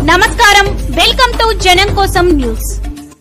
నమస్కారం, welcome to జనం కోసం న్యూస్.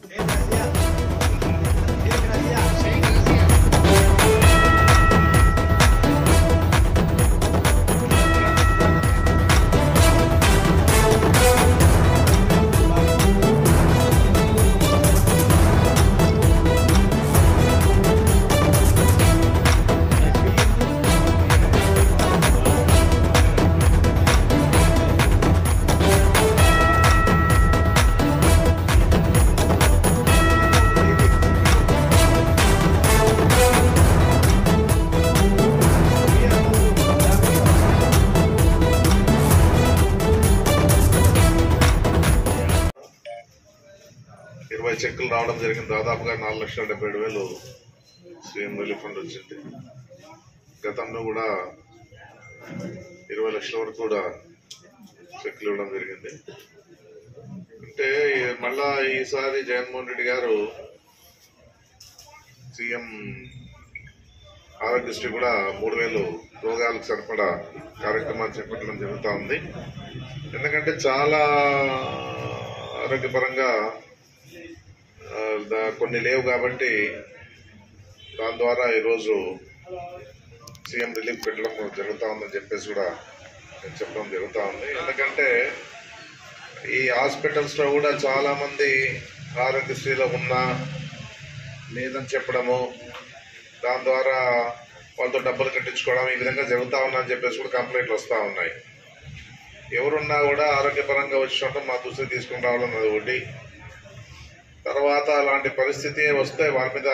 చెక్కులు రావడం జరిగింది. దాదాపుగా 4,70,000 సీఎం రిలీఫ్ ఫండ్ వచ్చింది. గతంలో కూడా 20 లక్షల వరకు కూడా చెక్కులు ఇవ్వడం జరిగింది. అంటే మళ్ళా ఈసారి జగన్మోహన్ రెడ్డి గారు సీఎం ఆరోగ్యశ్రీ కూడా 3,000 రోగాలకు సరిపడా కార్యక్రమాలు చేపట్టడం జరుగుతూ ఉంది. ఎందుకంటే చాలా ఆరోగ్యపరంగా కొన్ని లేవు కాబట్టి దాని ద్వారా ఈరోజు సీఎం రిలీఫ్ పెట్టడం జరుగుతూ ఉందని చెప్పేసి కూడా నేను చెప్పడం జరుగుతూ ఉంది. ఎందుకంటే ఈ హాస్పిటల్స్ లో కూడా చాలా మంది ఆరోగ్యశ్రీలో ఉన్నా లేదని చెప్పడము, దాని ద్వారా వాళ్ళతో డబ్బులు కట్టించుకోవడం, ఈ విధంగా జరుగుతూ ఉందని చెప్పేసి కూడా కంప్లైంట్లు వస్తూ ఉన్నాయి. ఎవరున్నా కూడా ఆరోగ్యపరంగా వచ్చినప్పుడు మా దృష్టి తీసుకుని రావడం అది ఒకటి. తర్వాత అలాంటి పరిస్థితి వస్తే వాళ్ళ మీద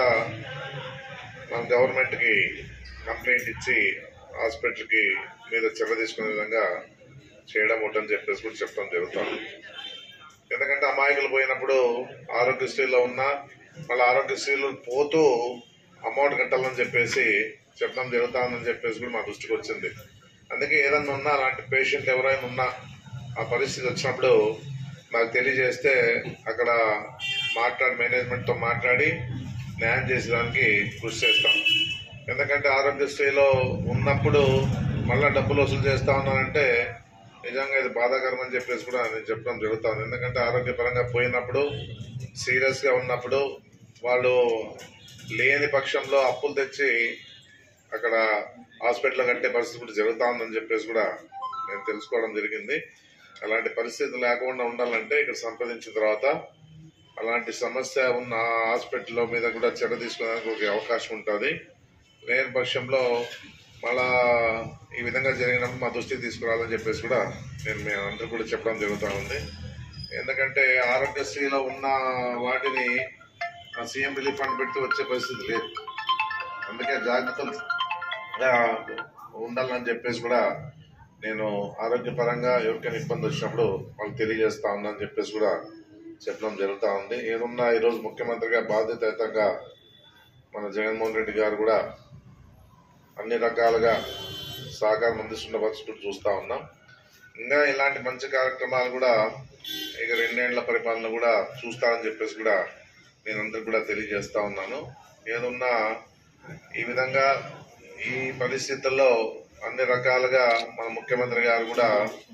మన గవర్నమెంట్కి కంప్లైంట్ ఇచ్చి హాస్పిటల్కి మీద చర్య తీసుకునే విధంగా చేయడం ఉంటని చెప్పేసి కూడా చెప్పడం జరుగుతుంది. ఎందుకంటే అమాయకులు పోయినప్పుడు ఆరోగ్యశ్రీలో ఉన్నా మళ్ళీ ఆరోగ్యశ్రీలో పోతూ అమౌంట్ కట్టాలని చెప్పేసి చెప్పడం జరుగుతుందని చెప్పేసి కూడా మా దృష్టికి వచ్చింది. అందుకే ఏదన్నా ఉన్నా అలాంటి పేషెంట్ ఎవరైనా ఉన్నా ఆ పరిస్థితి వచ్చినప్పుడు నాకు తెలియజేస్తే అక్కడ మేనేజ్మెంట్తో మాట్లాడి న్యాయం చేసేదానికి కృషి చేస్తాం. ఎందుకంటే ఆరోగ్యశ్రీలో ఉన్నప్పుడు మళ్ళీ డబ్బులు వసూలు చేస్తా ఉన్నానంటే నిజంగా ఇది బాధాకరం అని చెప్పేసి కూడా నేను చెప్పడం జరుగుతుంది. ఎందుకంటే ఆరోగ్యపరంగా పోయినప్పుడు సీరియస్గా ఉన్నప్పుడు వాళ్ళు లేని పక్షంలో అప్పులు తెచ్చి అక్కడ హాస్పిటల్ కట్టే పరిస్థితి కూడా జరుగుతూ ఉందని చెప్పేసి కూడా నేను తెలుసుకోవడం జరిగింది. అలాంటి పరిస్థితి లేకుండా ఉండాలంటే ఇక్కడ సంప్రదించిన తర్వాత అలాంటి సమస్య ఉన్న హాస్పిటల్ మీద కూడా చర్య తీసుకోవడానికి ఒక అవకాశం ఉంటుంది. లేని పక్షంలో మళ్ళా ఈ విధంగా జరిగినప్పుడు మా దృష్టికి తీసుకురావాలని చెప్పేసి కూడా మేము అందరూ కూడా చెప్పడం జరుగుతూ ఉంది. ఎందుకంటే ఆరోగ్యశ్రీలో ఉన్న వాటిని సీఎం రిలీఫ్ ఫండ్ పెట్టి వచ్చే పరిస్థితి లేదు. అందుకే జాగ్రత్తగా ఉండాలని చెప్పేసి కూడా నేను ఆరోగ్యపరంగా ఎవరికైనా ఇబ్బంది వచ్చినప్పుడు వాళ్ళకి తెలియజేస్తా ఉన్నానని చెప్పేసి కూడా చెప్పడం జరుగుతూ ఉంది. ఏదున్నా ఈరోజు ముఖ్యమంత్రిగా బాధ్యతాయుతంగా మన జగన్మోహన్ రెడ్డి గారు కూడా అన్ని రకాలుగా సహకారం అందిస్తున్న పరిస్థితులు చూస్తూ ఉన్నాం. ఇంకా ఇలాంటి మంచి కార్యక్రమాలు కూడా ఇక 2 ఏళ్ల పరిపాలన కూడా చూస్తానని చెప్పేసి కూడా నేను అందరికి కూడా తెలియజేస్తా ఉన్నాను. ఏదున్నా ఈ విధంగా ఈ పరిస్థితుల్లో అన్ని రకాలుగా మన ముఖ్యమంత్రి గారు కూడా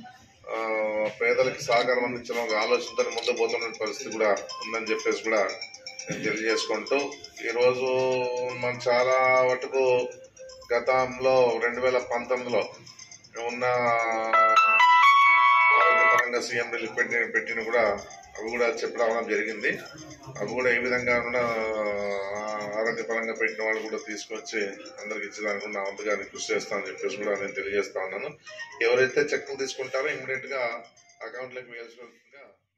పేదలకు సహకారం అందించడం ఒక ఆలోచనతో ముందు పోతున్న పరిస్థితి కూడా ఉందని చెప్పేసి కూడా నేను తెలియజేసుకుంటూ ఈరోజు మనం చాలా మటుకు గతంలో 2019లో ఉన్న ఆరోగ్యపరంగా సీఎం రిలీఫ్ పెట్టిన కూడా అవి కూడా చెప్పడం జరిగింది. అవి కూడా ఏ విధంగా ఆరోగ్యపరంగా పెట్టిన వాళ్ళు కూడా తీసుకొచ్చి అందరికి ఇచ్చేదానికి నా వంతుగా కృషి చేస్తానని చెప్పేసి కూడా నేను తెలియజేస్తా ఉన్నాను. ఎవరైతే చెక్కులు తీసుకుంటారో ఇమ్మీడియట్ గా అకౌంట్లోకి వేయాల్సిందిగా